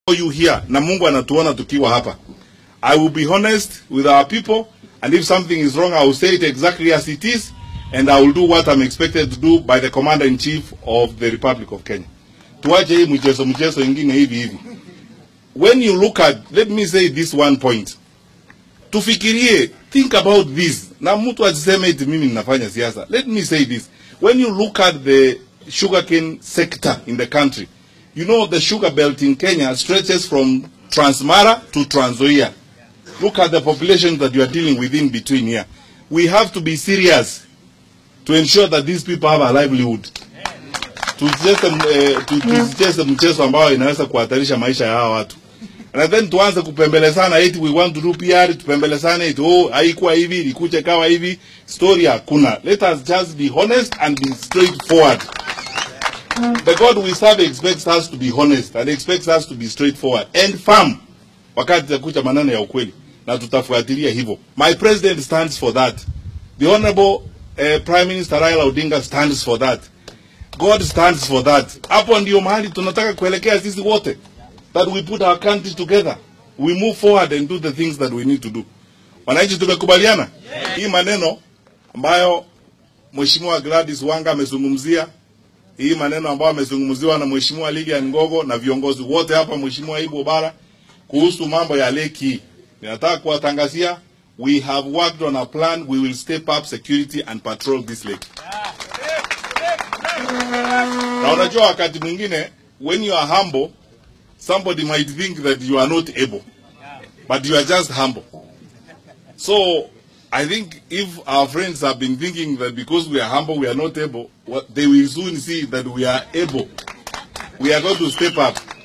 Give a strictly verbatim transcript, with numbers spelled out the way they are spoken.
you here, na Mungu anatuona tukiwa hapa. I will be honest with our people, and if something is wrong, I will say it exactly as it is, and I will do what I'm expected to do by the Commander-in-Chief of the Republic of Kenya. Tuache hii mchezo mchezo ingine hivi hivi. When you look at, let me say this one point. Tufikirie, think about this. Na mtu asiseme eti mimi ninafanya siasa. Let me say this. When you look at the sugarcane sector in the country, you know the sugar belt in Kenya stretches from Transmara to Trans Nzoia. Look at the population that you are dealing with in between here. We have to be serious to ensure that these people have a livelihood. Tusicheze mchezo ambao inaweza kuhatarisha maisha ya hawa watu. And then tuanze kupembelezana eti we want to do P R, tupembelezana eti oh haikuwa hivi, ilikuja kawa hivi, story hakuna. Let us just be honest and be straightforward. The God we serve expects us to be honest and expects us to be straightforward and firm wakati takuja maneno ya ukweli, na tutafuatilia hivyo. My president stands for that. The Honorable uh, Prime Minister Raila Odinga stands for that. God stands for that. Hapo ndio mahali tunataka kuelekea sisi wote. That we put our country together. We move forward and do the things that we need to do. Wananchi tumekubaliana? Yeah. Hii maneno ambayo Mheshimiwa Gladys Wanga amezungumzia, hii maneno ambayo amezungumziwa na Mheshimiwa Lilian Ngogo na viongozi wote hapa, Mheshimiwa Ibu Bara, kuhusu mambo ya leki. Ninataka kuwatangazia, we have worked on a plan. We will step up security and patrol this lake. Na unajua wakati mwingine, when you are humble, somebody might think that you are not able, but you are just humble. So I think if our friends have been thinking that because we are humble we are not able, well, they will soon see that we are able. We are going to step up.